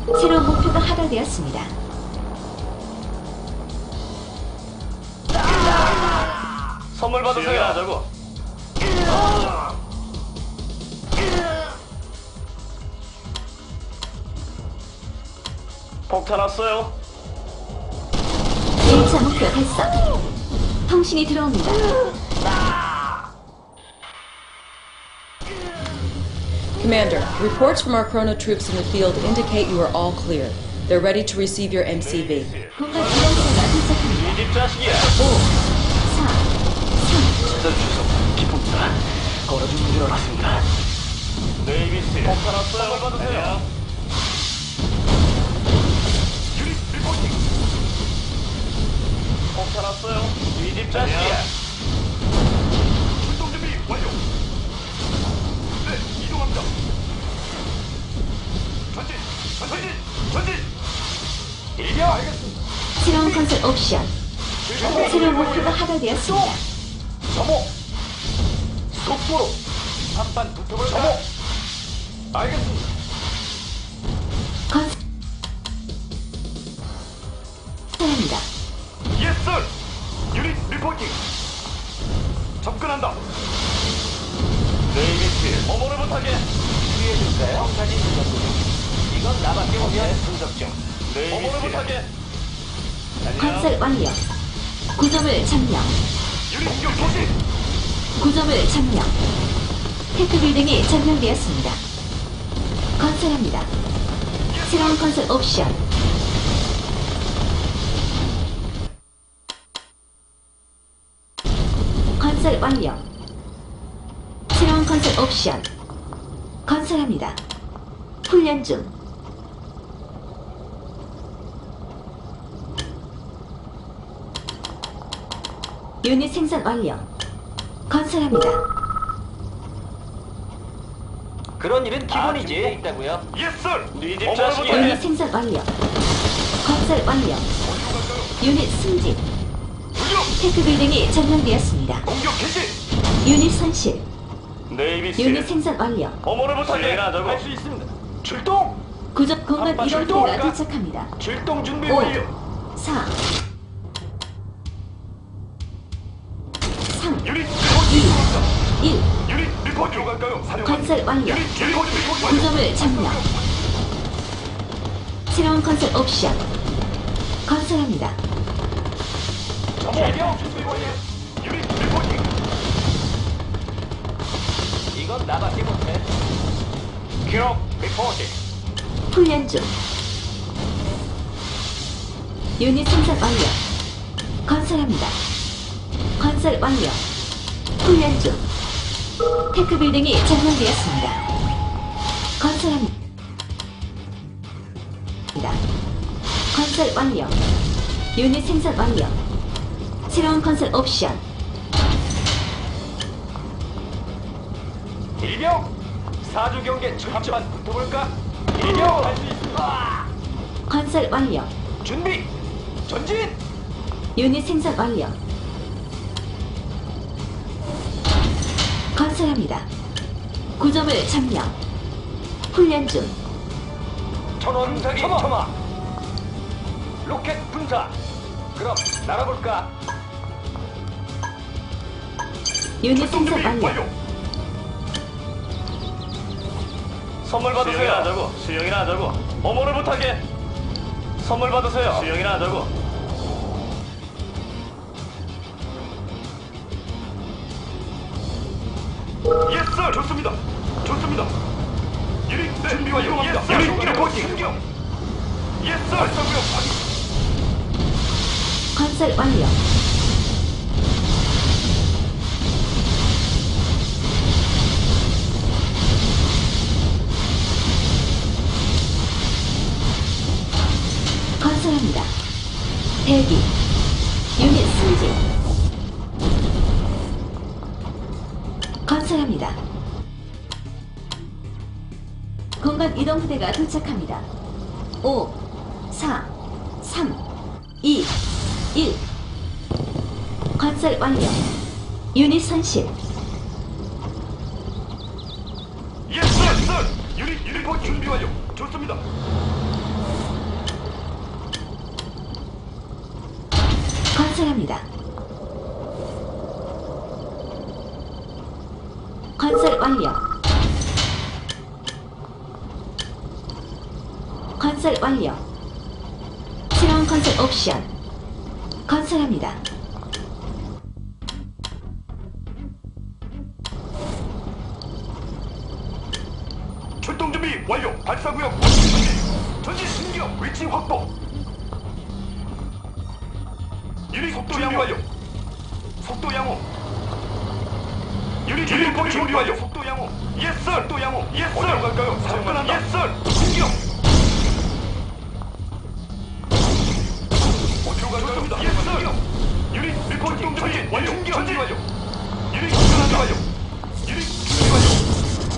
새로운 목표가 하달되었습니다. 선물 받으세요. 하자고. 폭탄 왔어요. 1차 목표 달성. 통신이 들어옵니다. Commander, reports from our chrono troops in the field indicate you are all clear. They're ready to receive your MCV. 공간 이동대가 도착합니다. 이 집 자식이야. 5, 4, 3, 찾아주셔서 기쁩니다. 걸어준 줄 알았습니다. 네이비스. 폭탄 왔어요. 선물 받으세요. 유닛 리포팅. 폭탄 왔어요. 이 집 자식이야. 출동 준비 완료. 네, 이동합니다. 전진, 전진, 전진. 일병 알겠습니다. 새로운 건설 옵션. 새로운 목표가 하달되었습니다. 점호. 속도로 한판 붙어볼까? 점호. 알겠습니다. 건설합니다. 예스 썰. 유닛 리포팅. 접근한다. 네이비스. 어머를 못하게. 주의해줄까요? 사진 분석. 이건 나밖에 없네. 분석 중. 어머를 못하게. 건설 완료. 구점을 점령. 유닛 공격 개시. 구점을 점령. 테크 빌딩이 점령되었습니다. 건설합니다. 새로운 건설 옵션. 건설 완료. 새로운 건설 옵션. 건설합니다. 훈련 중. 유닛 생산 완료. 건설합니다. 그런 일은 기본이지. 있다고요? 예스 썰. 네집 자식이야. 유닛 생산 완료. 건설 완료. 유닛 승진. 테크 빌딩이 점령되었습니다. 공격 개시. 유닛 손실. 네이비스. 유닛 생산 완료. 어머를 못하게. 할수 있습니다. 출동. 구적 공간 한파 이동대가 출동할까? 도착합니다. 출동 준비 5, 완료. 4, 3, 유닛 리포팅. 1. 유닛 리포트 갈까요? 건설 완료. 유닛 리포트 완료. 구점을 점령. 새로운 건설 옵션. 건설합니다. 제병 준비 완료. 유닛 리포팅. 이건 나밖에 못해. 기록 리포팅. 훈련 중. 유닛 생산 완료. 건설합니다. 건설 완료. 훈련 중. 테크 빌딩이 점령되었습니다. 건설합니다. 건설 완료. 유닛 생산 완료. 새로운 건설 옵션. 일병 사주 경계 철저한 붙어볼까? 일병 할 수 있어. 건설 완료. 준비 전진. 유닛 생산 완료. 건설합니다. 구점을 점령. 훈련 중. 천원사기 점화. 로켓 분사. 그럼 날아볼까? 유닛 생산 완료. 선물 받으세요. 수영이나 하자고. 수영이나 하자고. 어머를 못하게. 선물 받으세요. 수영이나 하자고. 예스 썰. 좋습니다. 좋습니다. 유닛 준비 완료. 예스 썰. 유닛 리포팅. 예스 썰. 발사구역 확인. 건설 완료. 건설합니다. 대기. 유닛 승진. 건설합니다. 공간 이동 부대가 도착합니다. 5, 4, 3, 2, 1. 건설 완료. 유닛 손실. 예스 썰. 유닛 리포트 준비 완료. 좋습니다. 건설합니다. 건설 완료. 건설 완료. 새로운 건설 옵션. 건설합니다. 출동 준비 완료. 발사구역 전진 신경 위치 확보. 유닛 속도 양호 완료. 속도 양호. 유닛 준비 완료. 속도 양호. 예스 속도 양호. 예스 어디로 갈까요? 사령관한다. 예스 신경. 어디로 갈까요? 예스 유닛 리포팅 전진 완료. 전진 완료. 유닛 접근한다. 완료. 유닛 준비 완료.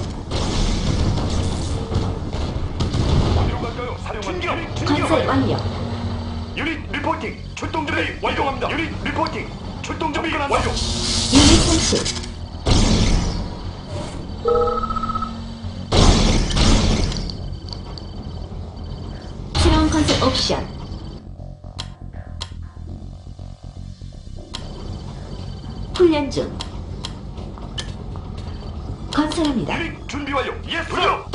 어디로 갈까요? 사령관 건설 완료. 유닛 리포팅 출동 준비 완료합니다. 유닛 리포팅 출동 준비 완료. 유닛 손실. 새로운 건설 옵션. 훈련 중. 건설합니다. 유닛 준비 완료. 예스. 돌려.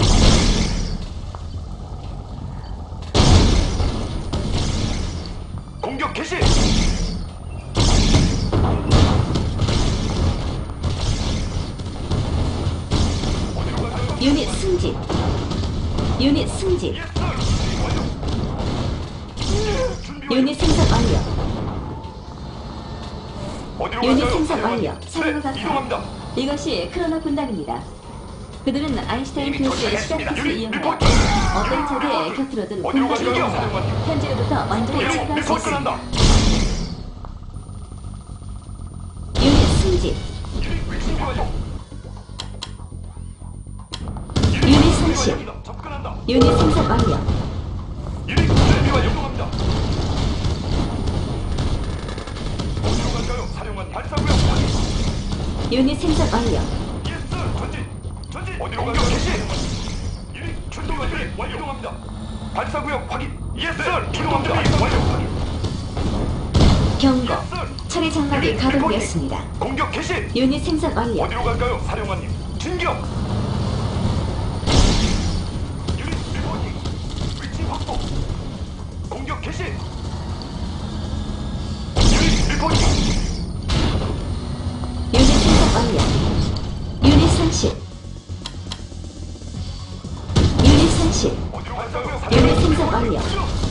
공격 개시. 어디로 갈까요? 유닛 승진. 유닛 승진. 예스. 완료. 준비 완료. 유닛 생산 완료. 어디로 유닛 갈까요? 생산 사령관. 완료. 사령부 네, 이동합니다. 각하. 이것이 크로노 군단입니다. 그들은 아인슈타인 교수의 시각기술을 이용하여 어떤 적의 곁으로든 어디로 공격을 갈까요? 해서 사령관님. 현재로부터 완전히 유닛 체크할 수 리포트 있습니다. 한다. 유닛 승진. 유닛 준비 완료. 유닛 손실. 완료입니다. 접근한다. 유닛 생산 완료. 유닛 준비 완료. 이동합니다. 어디로 갈까요? 사령관 발사구역 확인. 유닛 생산 완료. 예스. 전진. 전진. 어디로 갈까요? 개시. 유닛 출동 완료. 이동합니다. 발사구역 확인. 예스. 이동합니다. 완료. 경고. 처리 장막이 가동되었습니다. 공격 개시. 유닛 생산 완료. 어디로 갈까요? 사령관님. 진격. 유닛 리포팅. 위치 확보. 공격 개시. 유닛 리포팅. 유닛 생산 완료. 유닛 손실. 유닛 손실. 어디로 갈까요? 유닛 생산 완료.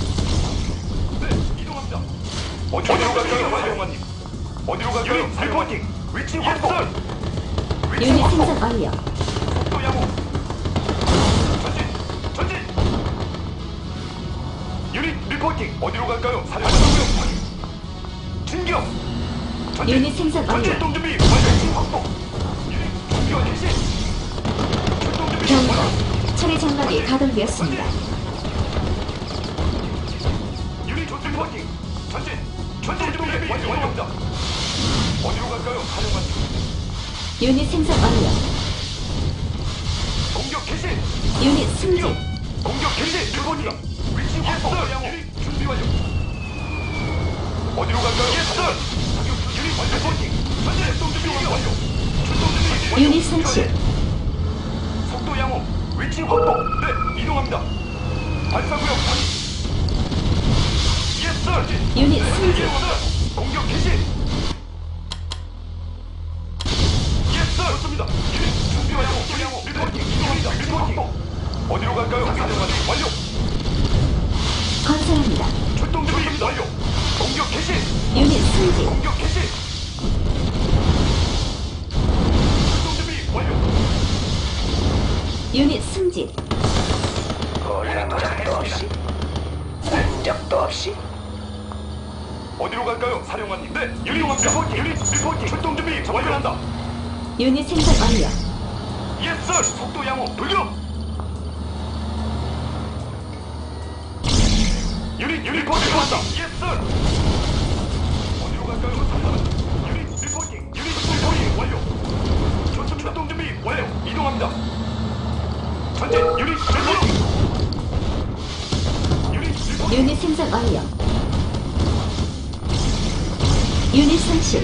네, 이동합니다. 어디로 갈까요? 사령관님. 어디로 갈까요? 리포팅. 위치 확보. 위치 유닛 확보. 생산 완료. 속도 양호. 전진. 전진. 유닛 리포팅. 어디로 갈까요? 사령관님. 진격. 전진. 유닛 생산 완료. 출동 준비 완료. 위치 확보. 유닛 준비 완료. 시 출동 준비 경고. 완료. 처리 장막이 가동되었습니다. 유닛 조준 포팅. 전진. 전진 준비 완료합니다. 어디로 갈까요? 사령관님. 유닛 생산 완료. 공격 개시. 유닛 승진. 공격 개시. 리포팅. 위치 확보. 유닛 준비 완료. 어디로 갈까요? 예스. 유닛 완료. 리포팅. 전진. 출동 준비 완료. 출동 준비 완료. 유닛 손실. 속도 양호. 위치 확보. 네, 이동합니다. 발사구역 확인. 예스. 유닛 승진. 예스. 공격 개시. 예스. 좋습니다. 유닛 준비 완료. 속도 양호. 리포팅. 이동합니다. 리포팅. 어디로 갈까요? 사령관님 완료. 건설합니다. 출동 준비 완료. 공격 개시. 유닛 승진. 공격 개시. 출동 준비 완료. 유닛 승진. 어디로 갈까요? 사령관님. 네, 유닛 리포팅. 유닛 리포팅. 출동 준비 완료한다. 유닛 생산 완료. 예스. 속도 양호. 돌격. 유닛 리포팅 한다. 예스. 어디로 갈까요? 사령관. 유닛 리포팅. 유닛 리포팅 완료. 출동 준비 완료. 이동합니다. 전진. 유닛 리포팅. 유닛 리포팅. 유닛 생산 완료. 유닛 손실.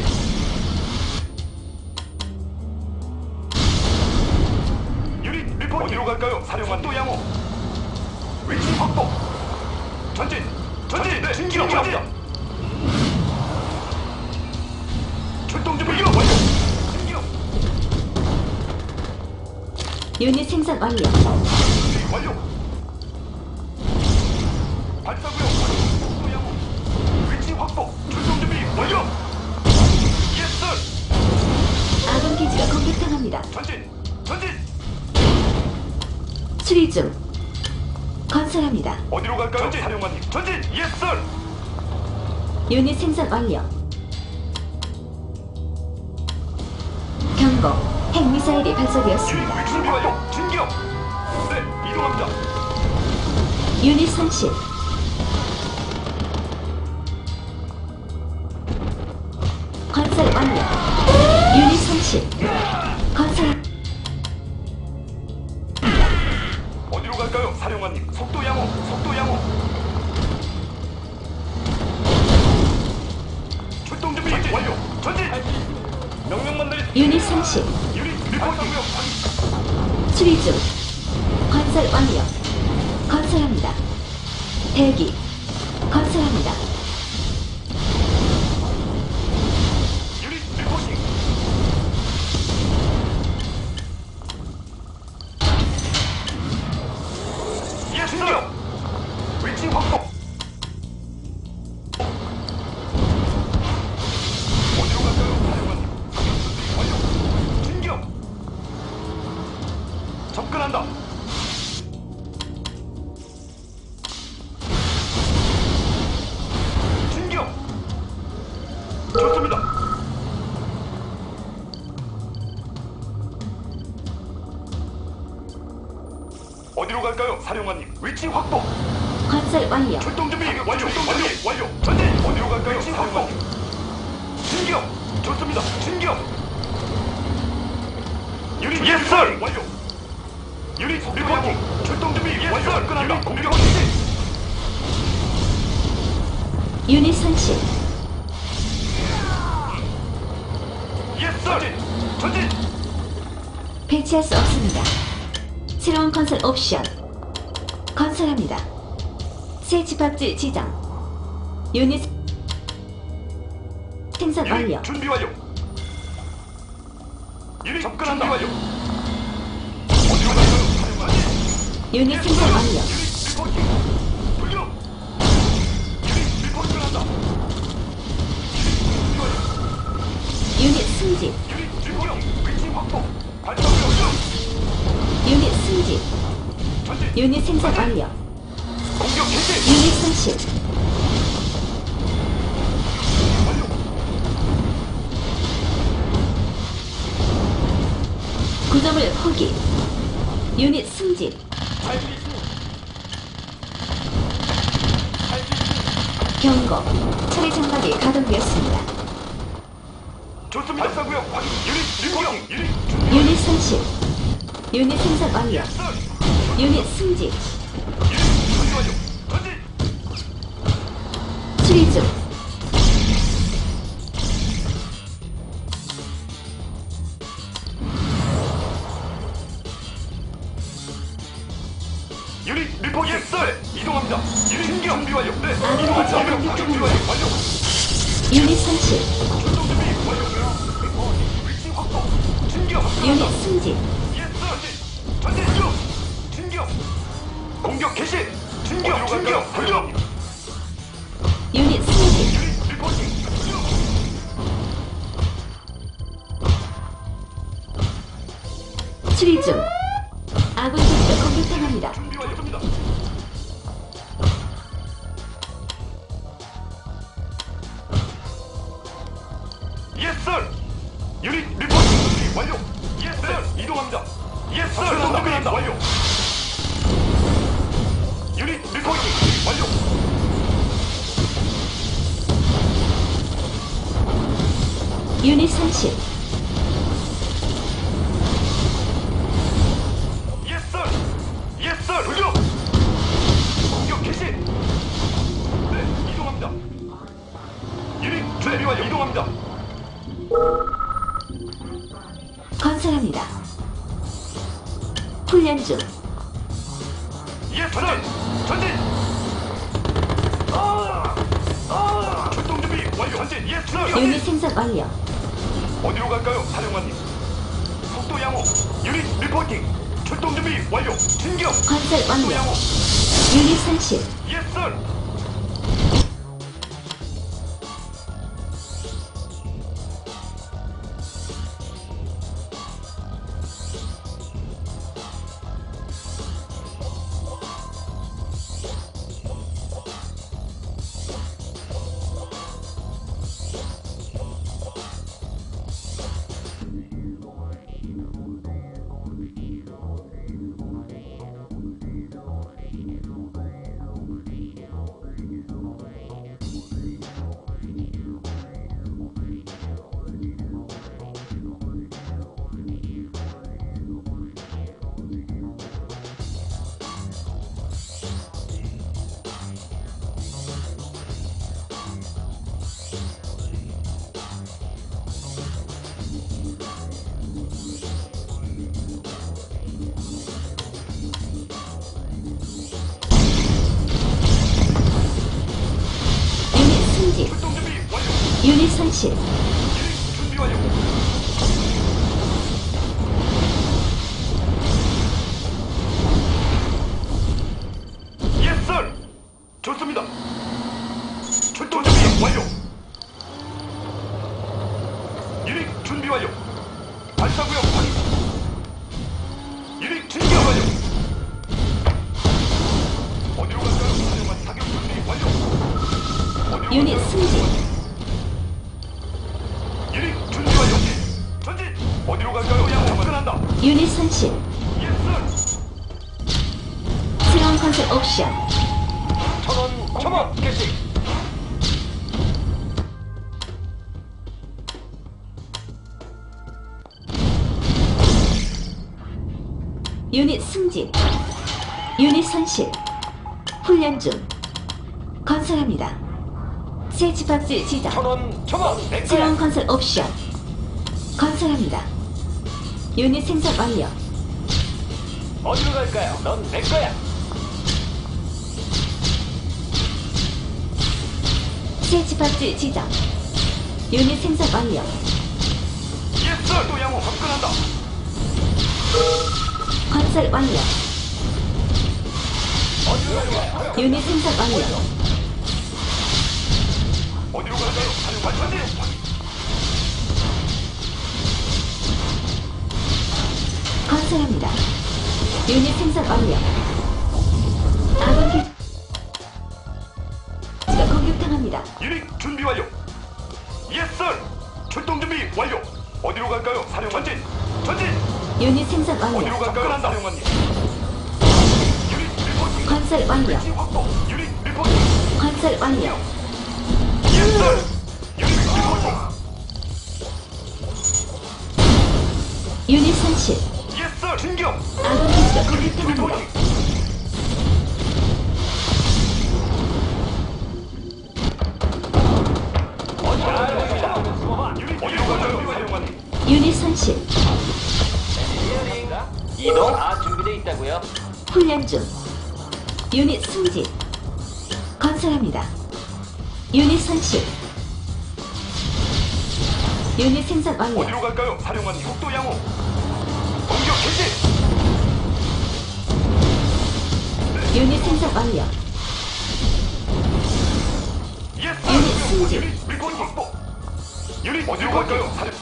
유닛 리포팅. 어디로 갈까요? 사령관 또 양호. 위치 확보. 전진. 전진. 네. 진기로 갑니다. 출동 준비 완료. 진기로. 유닛 생산 완료. 준비 완료. 발사구역 확보. 속도 양호. 위치 확보. 출동 준비 완료. 예스. 아군 기지가 공격당합니다. 전진. 전진. 수리 중. 건설합니다. 어디로 갈까요? 전진. 사령관님. 전진. 예스. 유닛 생산 완료. 경고. 핵미사일이 발사되었습니다. 유닛 준비 완료. 진기로. 네. 이동합니다. 유닛 손실. 건설 완료. 유닛 손실. 건설. 어디로 갈까요? 사령관님. 속도 양호. 속도 양호. 출동 준비 완료. 전진. 명령만 내리. 유닛 손실. 유닛 리포팅구역 확인. 수리 중. 건설 완료. 건설합니다. 대기. 건설합니다. 유닛 리포팅. 예스. 위치 확보. 어디로 갈까요? 사령관님. 완료. 진격. 접근한다. 진격. 좋습니다. 어디로 갈까요? 사령관님. 위치 확보. 건설 완료. 출동 준비 완료. 완료. 전진. 어디로 갈까요? 사령관님. 진격. 좋습니다. 진격. 유닛 예스. 완료. 유닛 리포팅. 출동 준비 완료. 접근한다. 공격 개시. 유닛 손실. 예스. 전진. 배치할 수 없습니다. 새로운 건설 옵션. 건설합니다. 새 집합지 지정. 유닛 생산 완료. 유닛 준비 완료. 유닛 접근한다. 완료. 어디로 갈까요? 사령관님. 유닛 생산 완료. 유닛 리포팅. 돌려. 유닛 리포팅 한다. 유닛 승진. 유닛 리포팅. 위치 확보. 발사구역 완료. 유닛 승진. 전진. 유닛 생산 완료. 공격 개시. 유닛 손실. 완료. 구점을 포기. 유닛 승진. 경고. 처리 장막이 가동되었습니다. 좋습니다. 발사구역 확인. 유닛 리포팅. 유닛 준비. 유닛 손실. 유닛 생산 완료. 유닛 승진. 유닛 준비 완료. 전진. 수리 중. 유닛 리포팅. 예스. 이동합니다. 유닛 준비 완료. 네. 아군 이동합니다. 기지가 준비 공격당합니다. 완료. 유닛 손실. 출동 준비 완료. 리포팅. 위치 확보. 진격. 유닛 승진. 예스. 전진. 진격. 공격 개시. 진격. 진격. 돌려. 유닛 승진. 유닛 리포팅. 수리 중. 아군 기지가 공격당합니다. 준비 완료입니다. 예스. 유닛 리포팅 준비 완료. 예스. 이동합니다. 예스. 출동 준비 완료. 유닛 리포팅 완료. 유닛 손실. 예스. 예스. 돌려. 공격 개시. 네, 이동합니다. 유닛 준비 완료. 완료. 이동합니다. 건설합니다. 훈련 중. 예, 전진. 출동 준비 완료. 전진. 예, 유닛 생산 완료. 어디로 갈까요, 사령관님? 속도 양호. 유닛 리포팅. 출동 준비 완료. 진격. 건설 속도 완료. 양호. 유닛 손실. 예, 썰. 유닛 승진. 출동 준비 완료. 유닛 손실. 유닛 준비 완료. 예, 썰. 좋습니다. 출동 준비 완료. 유닛 준비 완료. 발사구역 확인. 유닛 진격 완료. 어디로 갈까요? 사령관 사격 준비 완료. 어디로 유닛 갈까요? 승진. 유닛 준비 완료. 전진. 어디로 갈까요? 양 접근한다. 유닛 손실. 예, 썰. 새로운 건설 옵션. 천원 개시. 유닛 승진. 유닛 손실. 훈련 중. 건설합니다. 새 집합지 지정. 새로운 건설 옵션. 건설합니다. 유닛 생산 완료. 어디로 갈까요? 넌 내 거야. 새 집합지 지정. 유닛 생산 완료. 예스. 또 양호 접근한다. 건설 완료. 어디로 갈까요? 유닛 생산 완료. 어디로 갈까요? 완전히. 건설합니다. 유닛 생산 완료. 아군 기지가 공격당합니다. 유닛 준비 완료. 예스. 출동 준비 완료. 어디로 갈까요? 사령 전진. 유닛 생산 완료. 어디로 갈까요? 사령관님. 유닛 리포팅. 건설 완료. 확보. 유닛 리포팅. 건설 완료. 예스. 유닛 리포팅. 유닛 손실. 예스. 진격. 아군 기지가 유닛 공격당합니다. 리포팅. 어디로 갈까요? 사령관님. 유닛 손실. 이동 다 준비되어 있다고요? 훈련 중. 유닛 승진. 건설합니다. 유닛 손실. 유닛 생산 완료. 어디로 갈까요? 사령관님. 속도 양호. 공격 개시. 유닛 생산 완료. 예스. 유닛 승진. 유닛 리포팅 확보. 유닛 어디로 갈까요? 사령.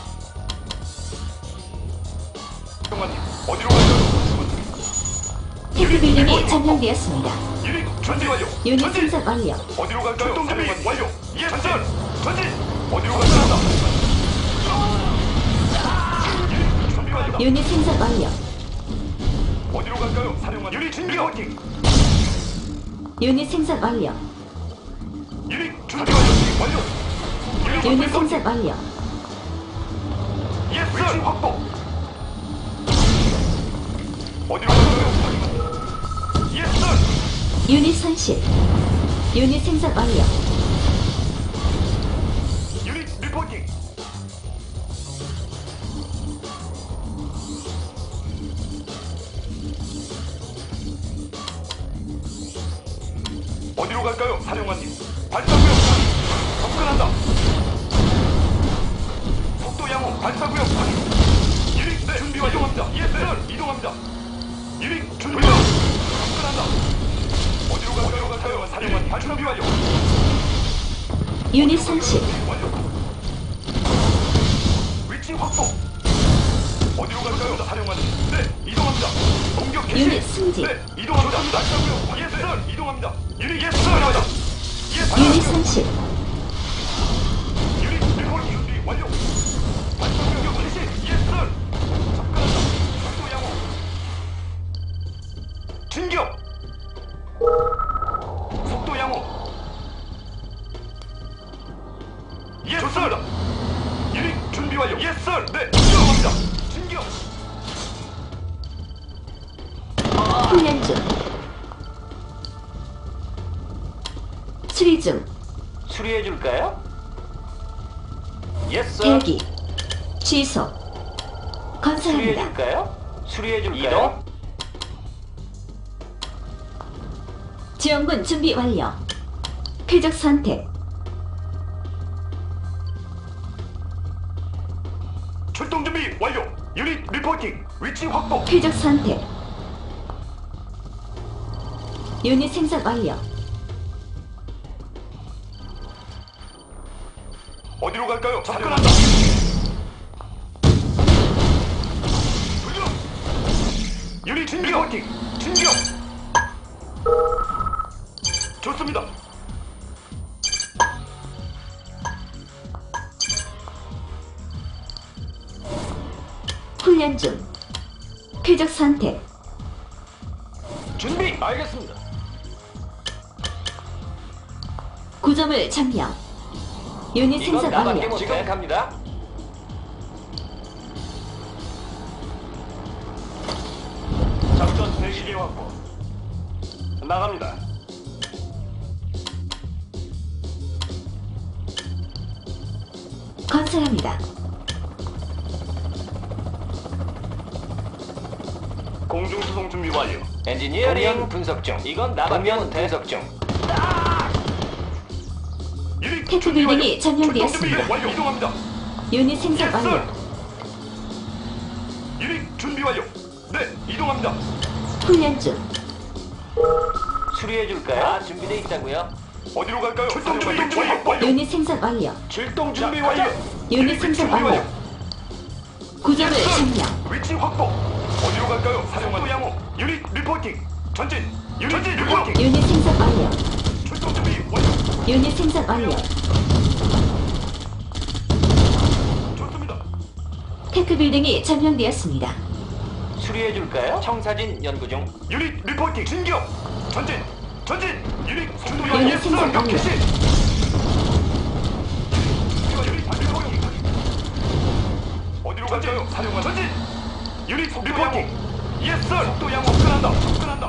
사령관님. 어디로 갈까요? 테크 빌딩이 점령되었습니다. 유닛 준비 완료. 유닛 전진. 생산 완료. 어디로 갈까요? 출동 준비 완료. 예, 전진. 어디로 갈까요? 유닛 준비 완료. 유닛 생산 완료. 어디로 갈까요? 사령관. 유닛 진격. 유닛 생산 완료. 유닛 준비 완료. 유닛 생산 완료. 예스. 위치 확보. 어디로 갈까요? 예스. 유닛 손실. 유닛 생산 완료. 유닛 어디로 갈까요, 사령관님? 발사구역 확인. 접근한다. 속도 양호. 발사구역 확인. 유닛 네, 준비 완료. 이동합니다. 예, 이동합니다. 유닛 준비 완료. 접근한다. 어디로 갈까요, 사령관님? 발사 준비 완료. 유닛 손실. 완료. 위치 확보. 어디로 갈까요, 사령관님? 네, 이동합니다. 공격 개시. 유닛 승진. 네, 이동합니다. 발사구역. 예, 네, 이동합니다. 유닛 예, 갑니다. 예, 유닛 손실. 유닛 리포팅 준비 완료. 발사구역 개시. 예, 접근한다. 속도 양호. 진격. 속도 양호. 예, 좋습니다. 유닛 준비 완료. 예, 네, 이동합니다. 진격. 훈련 중. 수리 중. 수리해 줄까요? 예스. 대기. 취소. 수리해 건설합니다. 줄까요? 수리해 줄까요? 지원군 준비 완료. 표적 선택. 출동 준비 완료. 유닛 리포팅. 위치 확보. 표적 선택. 유닛 생산 완료. 어디로 갈까요? 접근한다. 돌격. 유닛 리포팅. 진격. 좋습니다. 훈련 중. 표적 선택. 준비. 알겠습니다. 구점을 점령. 유닛 이건 생산 나밖에 완료. 못해. 갑니다. 작전 대시계 확보. 나갑니다. 건설합니다. 공중수송 준비 완료. 엔지니어링 분석 중. 이건 나밖에 못해. 분석 중. 유닛 테크 준비 완료. 빌딩이 점령되었습니다. 출동 준비 완료. 이동합니다. 유닛 생산 Yes, 완료. sir. 유닛 준비 완료. 네, 이동합니다. 훈련 중. 수리해 줄까요? 다 준비돼 있다고요? 어디로 갈까요? 출동 준비 완료. 유닛 생산 완료. 출동 준비 완료. 유닛 생산 완료. 구점을 점령. 위치 확보. 어디로 갈까요? 사령관 양호. 유닛 리포팅. 전진. 유닛 리포팅. 유닛 생산 완료. 출동 준비 완료. 유닛 생산 완료. 좋습니다. 테크 빌딩이 점령되었습니다. 수리해 줄까요? 청사진 연구 중. 유닛 리포팅. 진격. 전진. 전진. 유닛 준비 유닛 완료. 생산 완료. 개시. 유닛 리포팅. 어디로 갈까요? 사령관 전진. 유닛 리포팅. 예스. 속도 양호. 접근한다. 접근한다.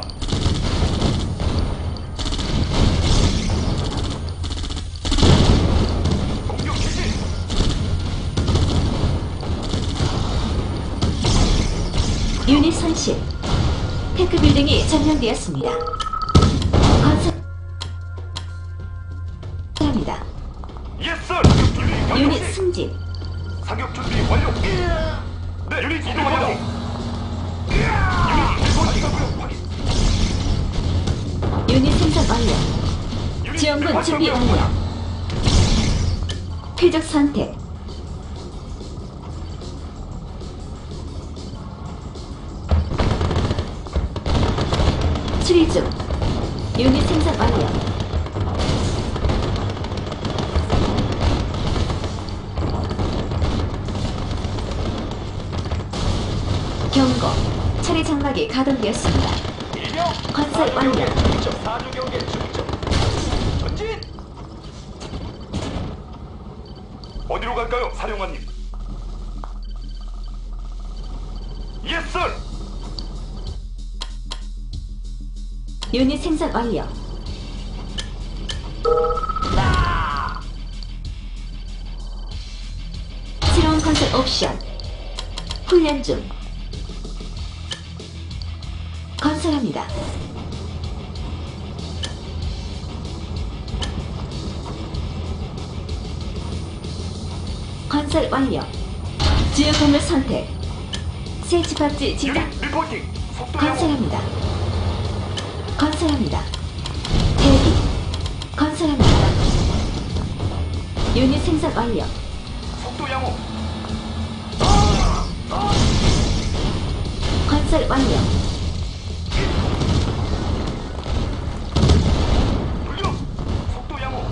공격 개시. 유닛 손실. 테크 빌딩이 점령되었습니다. 건설합니다. 예스. 유닛 승진. 사격 준비 완료. 네, 유닛 이동합니다. 유닛 리포팅. 확인. 유닛 생산 완료. 유닛 지원군 준비 리포팅. 완료. 표적 선택. 수리 중. 유닛 생산 완료. 경고. 차례 장막이 가동되었습니다. 일명 건설 완료. 사주 경계 중점. 전진. 어디로 갈까요, 사령관님? 예스. 유닛 생산 완료. 새로운 건설 옵션. 훈련 중. 건설합니다. 건설 완료. 주요 건물 선택. 새 집합지 지정. 유닛 리포팅. 속도 양호. 건설합니다. 건설합니다. 대기. 건설합니다. 유닛 생산 완료. 속도 양호. 건설 완료. 돌려. 속도 양호.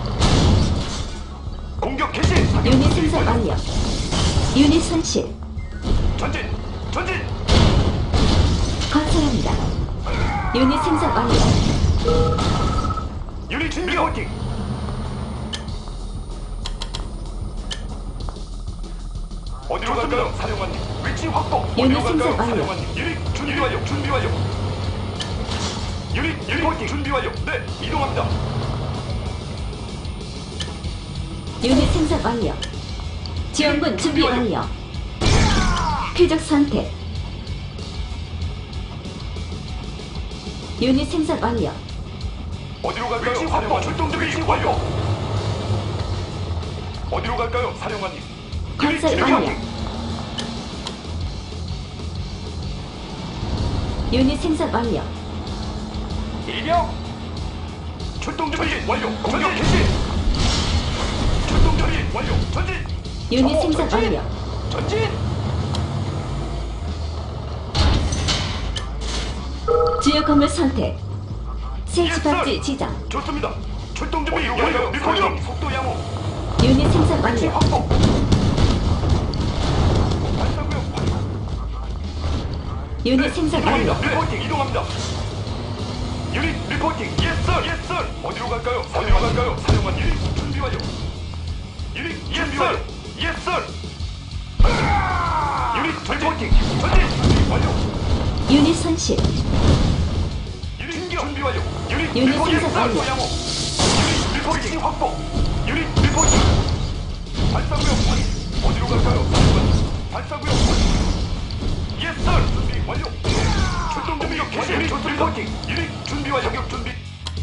공격 개시. 유닛 생산 완료. 유닛 손실. 전진. 전진. 건설합니다. 유닛 생산 완료. 유닛 준비 호팅. 어디로 갈까요, 사령관님? 위치 확보. 유닛 어디로 갈까요, 생산 완료. 사령관님? 유닛 준비 완료. 준비 완료. 유닛 호팅 준비 완료. 네, 이동합니다. 유닛 생산 완료. 지원군 준비 완료. 표적 선택. 유닛 생산 완료. 어디로 갈까요, 사령관? 출동 준비 완료. 어디로 갈까요, 사령관님? 유닛 건설 준비 완료. 호팅. 유닛 생산 완료. 일병. 출동 준비 완료. 공격 개시. 출동 준비 완료. 전진. 유닛 정호, 생산 전진. 완료. 전진. 주요 건물 선택. 새 집합지 지정. 좋습니다. 출동 준비 완료. 리포팅. 속도 양호. 유닛 생산 위치 완료. 확보. 발사구역 확보. 유닛 생산 완료. 리포팅 이동합니다. 유닛 리포팅. 예스. 예스. 어디로 갈까요? 어디로 갈까요? 사령관 유닛 준비 완료. 유닛 준비 완료. 예스. 유닛 리포팅. 전진 준비 완료. 유닛 손실. 유닛 준비 완료. 유닛 유닛 리포팅. 생산 완료. 속도 양호. 유닛 리포팅 확보. 유닛 리포팅. 발사구역 확보. 어디로 갈까요? 사령관. 발사구역 확보. 예스. 준비 완료. 출동 준비 개시. 유닛 리포팅. 유닛 준비 완료. 자격 준비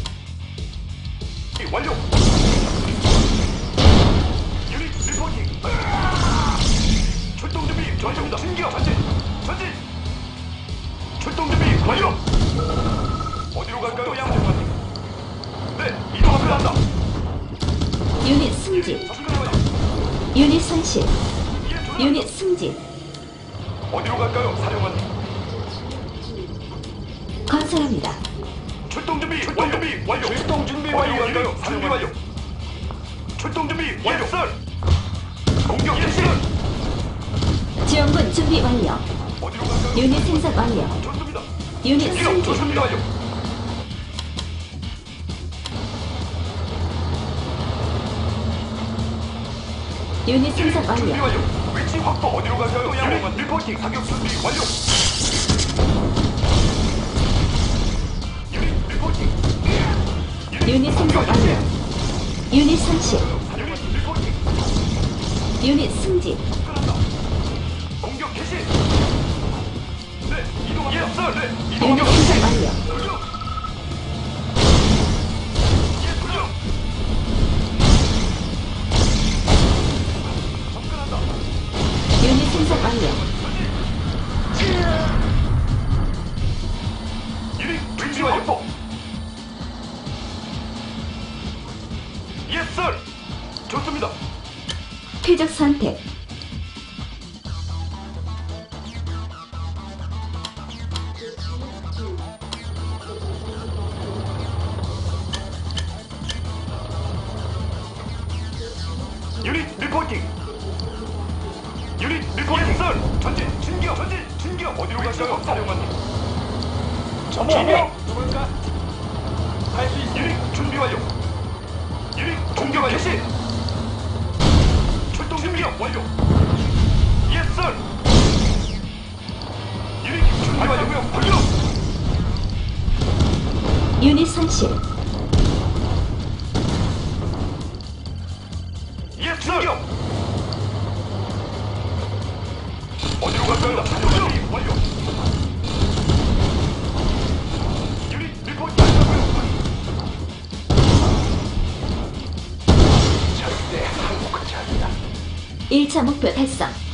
완료. 유닛 리포팅. 출동 준비 전입니다. 신기어 전진. 전진. 출동 준비 완료. 어디로 갈까요, 양정관님? 네, 이동합니다. 유닛 승진. 접근하여. 유닛 손실. 예, 조심. 유닛 승진. 어디로 갈까요, 사령관님? 건설합니다. 출동 준비 완료. 출동 준비 완료. 갈까요, 준비 완료. 출동 준비 완료. 공격 개시. 지원군 준비 완료. 어디로 갈까요? 유닛 생산 완료. 좋습니다. 유닛 기록 승진. 준비 완료. 유닛 생산 준비 완료. 완료. 위치 확보. 어디로 갈까요? 유닛 리포팅. 사격 준비 완료. 유닛 리포팅. 유닛 생산 완료. 유닛 손실. 유닛 리포팅. 유닛 승진. 접근한다. 공격 개시. 네, 이동합니다. 예스. 네, 유닛 이동합니다. 생산 완료. 돌려. 예, 돌려. 접근한다. 유닛 생산 완료. 유닛 준비 완료. 예스. 좋습니다. 표적 선택. 유닛 리포팅. 유닛 리포팅. 예스. 전진. 진격. 전진. 진격. 어디로 갈까요, 사령관님? 전명 누굴까? 할수 있어. 유닛 준비 완료. 유닛 공격 완료. 개시. 출동 준비 완료. 예스. 유닛 준비 완료고요. 완료. 유닛 손실. 예스. 진격. 어디로 갈까요? 준비 완료. 유닛 리포팅. 절대 항복하지 않는다. 1차 목표 달성.